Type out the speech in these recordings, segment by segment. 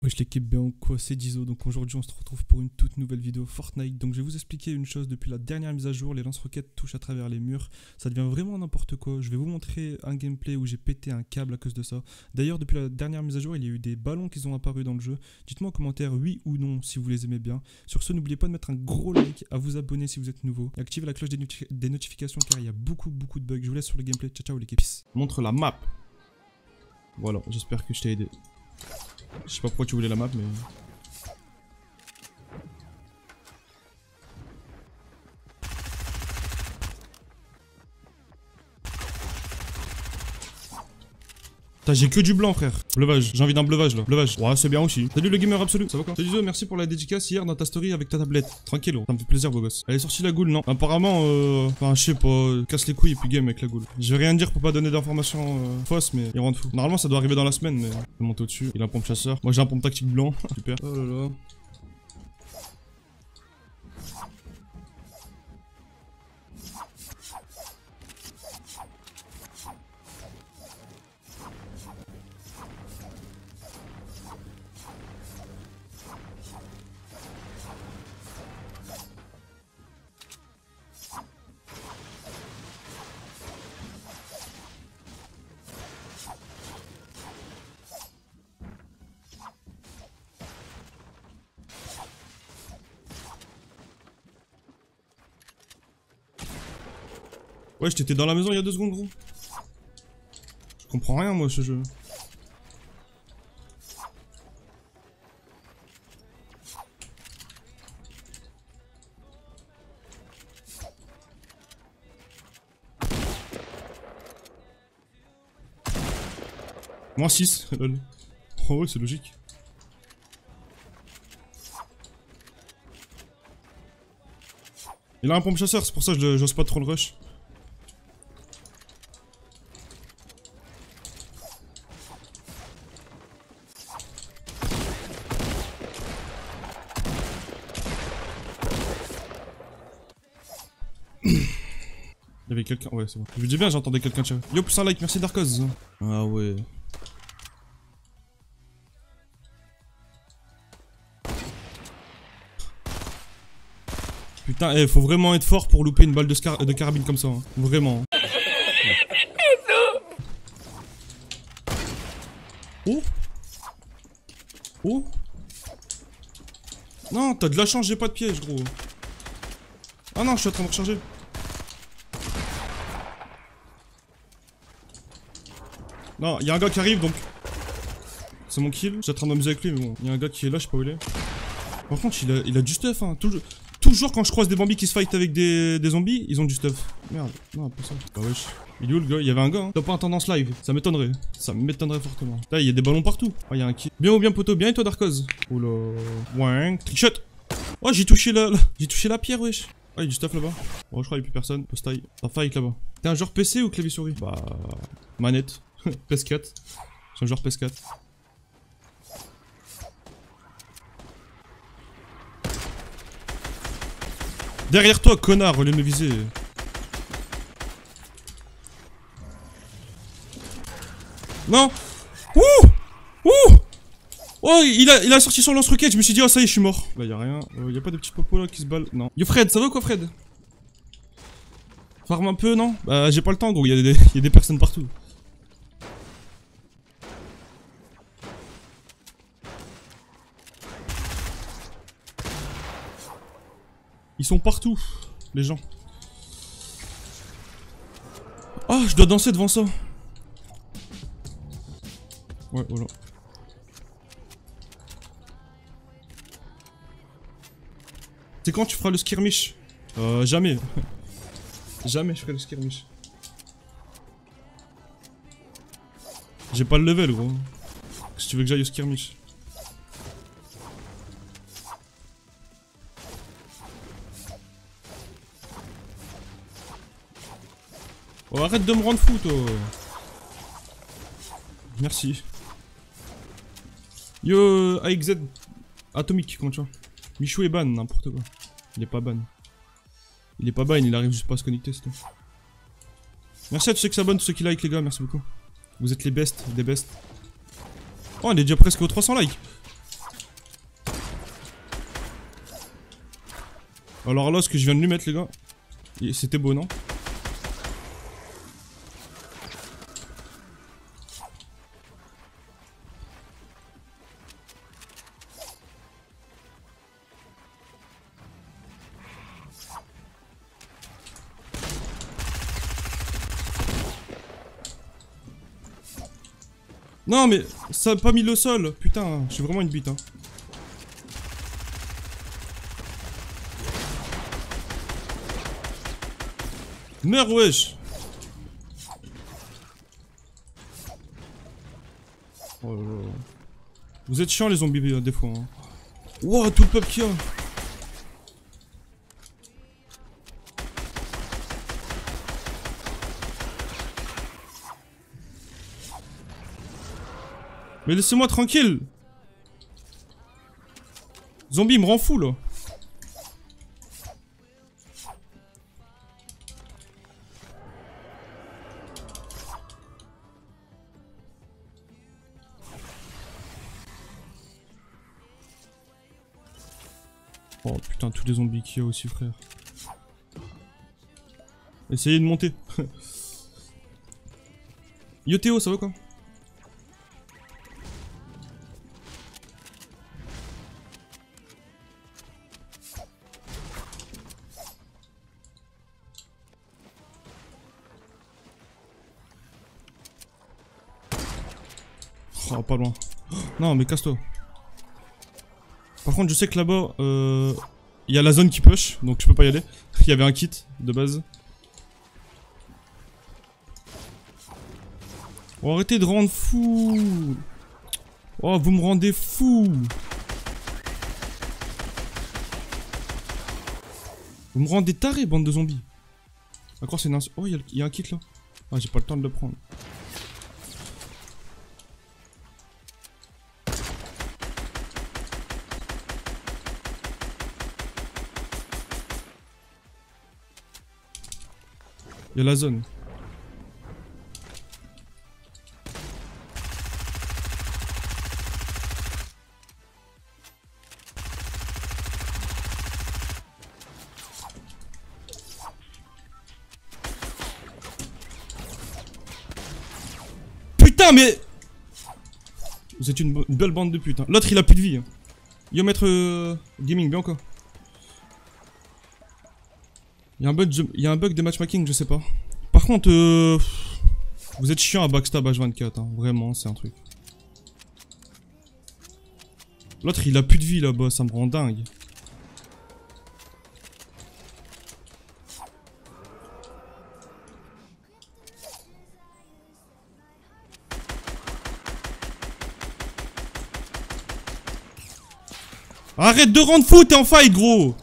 Wesh l'équipe, bien quoi, c'est Dizo. Donc aujourd'hui on se retrouve pour une toute nouvelle vidéo Fortnite. Donc je vais vous expliquer une chose. Depuis la dernière mise à jour, les lance-roquettes touchent à travers les murs. Ça devient vraiment n'importe quoi. Je vais vous montrer un gameplay où j'ai pété un câble à cause de ça. D'ailleurs depuis la dernière mise à jour, il y a eu des ballons qui sont apparus dans le jeu. Dites-moi en commentaire oui ou non si vous les aimez bien. Sur ce, n'oubliez pas de mettre un gros like, à vous abonner si vous êtes nouveau et activez la cloche des notifications car il y a beaucoup de bugs. Je vous laisse sur le gameplay. Ciao ciao l'équipe. Montre la map. Voilà, j'espère que je t'ai aidé. Je sais pas pourquoi tu voulais la map, mais... J'ai que du blanc, frère. Bleuvage, j'ai envie d'un bleuvage là. Bleuvage. Ouais, c'est bien aussi. Salut le gamer absolu, ça va quoi? Salut Zo, merci pour la dédicace hier dans ta story avec ta tablette. Tranquille, ça me fait plaisir, beau gosse. Elle est sortie la goule, non? Apparemment, enfin, je sais pas, casse les couilles et puis game avec la goule. Je vais rien dire pour pas donner d'informations fausses, mais il rend fou. Normalement, ça doit arriver dans la semaine, mais je vais monter au-dessus. Il a un pompe chasseur. Moi, j'ai un pompe tactique blanc. Super. Oh là là. Ouais, j'étais dans la maison il y a 2 secondes, gros. Je comprends rien, moi, ce jeu. Moins 6, lol. Oh ouais, c'est logique. Il a un pompe chasseur, c'est pour ça que j'ose pas trop le rush. Il y avait quelqu'un, ouais c'est bon. Je vous dis bien, j'entendais quelqu'un tirer. Yo, plus un like, merci Darkoz. Ah ouais. Putain, faut vraiment être fort pour louper une balle de carabine comme ça, hein. Vraiment. Oh. Oh. Non, t'as de la chance, j'ai pas de piège, gros. Ah non, je suis en train de recharger. Non, il y a un gars qui arrive donc. C'est mon kill. J'étais en train de m'amuser avec lui, mais bon. Il y a un gars qui est là, je sais pas où il est. Par contre, il a du stuff, hein. Toujours quand je croise des bambis qui se fight avec des zombies, ils ont du stuff. Merde, non, pas ça. Ah wesh. Il est où le gars? Il y avait un gars, hein. T'as pas un tendance live. Ça m'étonnerait. Ça m'étonnerait fortement. Là, il y a des ballons partout. Ah, il y a un kill. Bien ou bien, poteau? Bien et toi, Darkoz? Oula. Ouais. Trickshot. Oh, j'ai touché la pierre, wesh. Ah, il y a du stuff là-bas. Oh, je crois qu'il y a plus personne. Postaille. Ça fight là-bas. T'es un genre PC ou clavier souris? Bah. Manette. PS4. C'est un genre PS4. Derrière toi, connard, au lieu de me viser. Non. Ouh. Ouh. Oh, il a sorti son lance-roquette, je me suis dit, oh ça y est, je suis mort. Là, y'a rien. Y'a pas de petits popos là qui se balle. Non. Yo, Fred, ça va quoi, Fred? Farm un peu, non? Bah, j'ai pas le temps, gros, y'a des personnes partout. Ils sont partout, les gens. Ah, je dois danser devant ça. Ouais, voilà. C'est quand tu feras le skirmish? Jamais. Jamais je ferai le skirmish. J'ai pas le level, gros. Si tu veux que j'aille au skirmish. Oh, arrête de me rendre fou, toi. Merci. Yo, AXZ Atomique, comment tu vois? Michou est ban, n'importe quoi. Il est pas ban. Il est pas ban, il arrive juste pas à se connecter, c'est tout. Merci à tous ceux qui s'abonnent, tous ceux qui like, les gars, merci beaucoup. Vous êtes les best, des best. Oh, on est déjà presque aux 300 likes. Alors là, ce que je viens de lui mettre, les gars, c'était beau, non? Non mais ça a pas mis le sol. Putain, je suis vraiment une bite hein. Meurs wesh. Oh là là. Vous êtes chiants les zombies des fois hein. Wow, tout le peuple qu'il y a. Mais laissez-moi tranquille. Zombie il me rend fou là. Oh putain, tous les zombies qu'il y a aussi frère. Essayez de monter. Yo Théo, ça va quoi? Oh, pas loin. Non, mais casse-toi. Par contre, je sais que là-bas, il y a la zone qui push, donc je peux pas y aller. Il y avait un kit de base. Oh, arrêtez de rendre fou. Oh, vous me rendez fou. Vous me rendez taré, bande de zombies. D'accord, c'est une... Oh, il y a un kit là. Ah, j'ai pas le temps de le prendre. Il y a la zone. Putain mais... Vous êtes une belle bande de putes. Hein. L'autre il a plus de vie. Hein. Yo maître gaming, bien quoi. Il y a un bug de matchmaking, je sais pas. Par contre, vous êtes chiant à backstab H24, hein. Vraiment, c'est un truc. L'autre, il a plus de vie là-bas, ça me rend dingue. Arrête de rendre fou, t'es en fight, gros!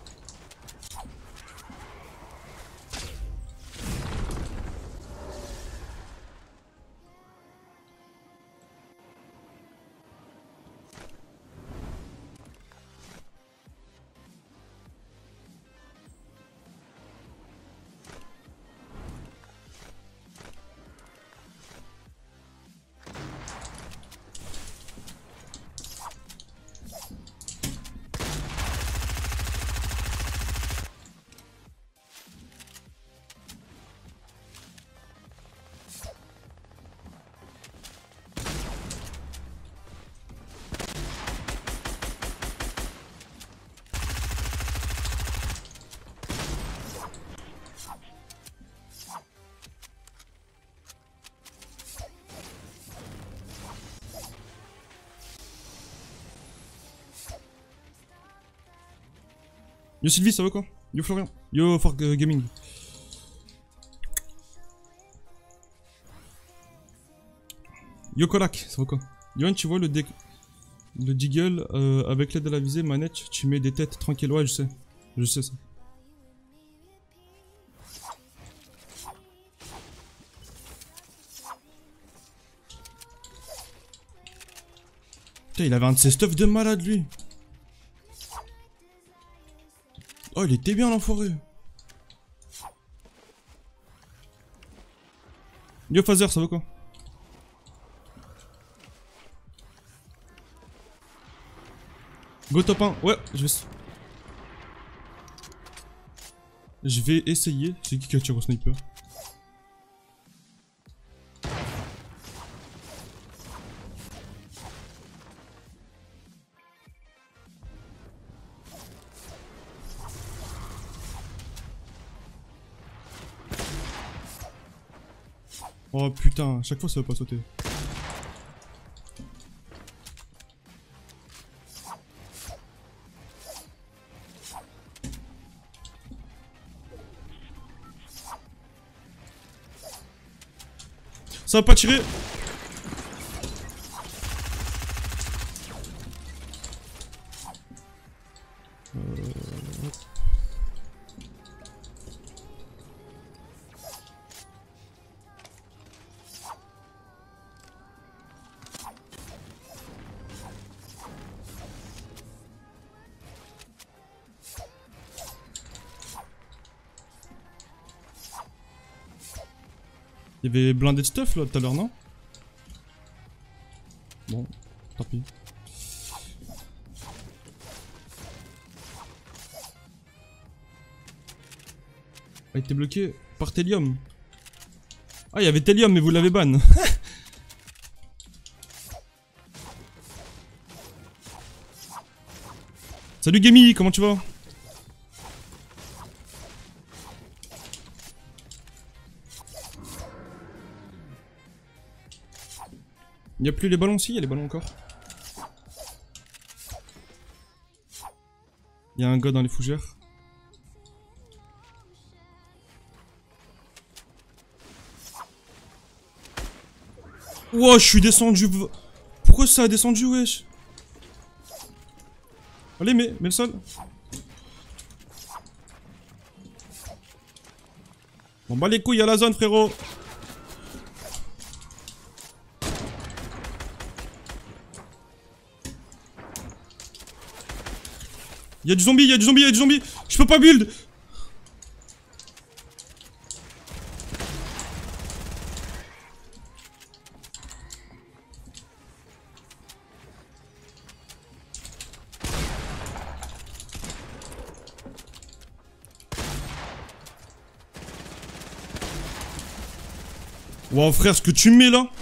Yo Sylvie, ça va quoi? Yo Florian. Yo Fork Gaming. Yo Kolak, ça va quoi? Yoann, tu vois le Deagle avec l'aide de la visée, manette, tu mets des têtes tranquilles. Ouais, je sais. Je sais ça. Putain, il avait un de ses stuff de malade lui. Oh, il était bien l'enfoiré. Yo Phaser, ça va quoi? Go top 1, ouais, je vais... Je vais essayer. C'est qui a tiré au sniper? Oh putain, à chaque fois ça va pas sauter. Ça va pas tirer. Il y avait blindé de stuff là tout à l'heure, non? Bon, tant pis. Ah, il était bloqué par Thélium. Ah, il y avait Thélium, mais vous l'avez ban. Salut Gamy, comment tu vas? Il n'y a plus les ballons, si, il y a les ballons encore. Il y a un gars dans les fougères. Wow, je suis descendu. Pourquoi ça a descendu, wesh? Allez, mets le sol. Bon, bah les couilles à la zone, frérot. Y'a du zombie, y'a du zombie, y'a du zombie. Je peux pas build. Wow frère, ce que tu mets là.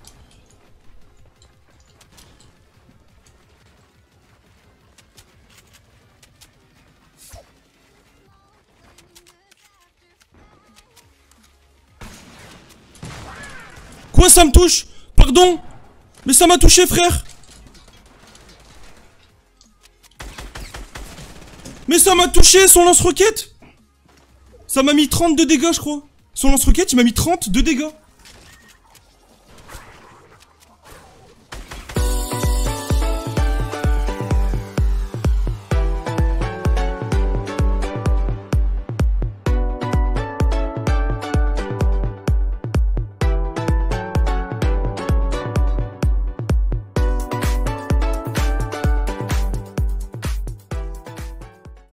Quoi, ça me touche? Pardon? Mais ça m'a touché, frère. Mais ça m'a touché, son lance-roquette. Ça m'a mis 32 dégâts, je crois. Son lance-roquette, il m'a mis 32 dégâts.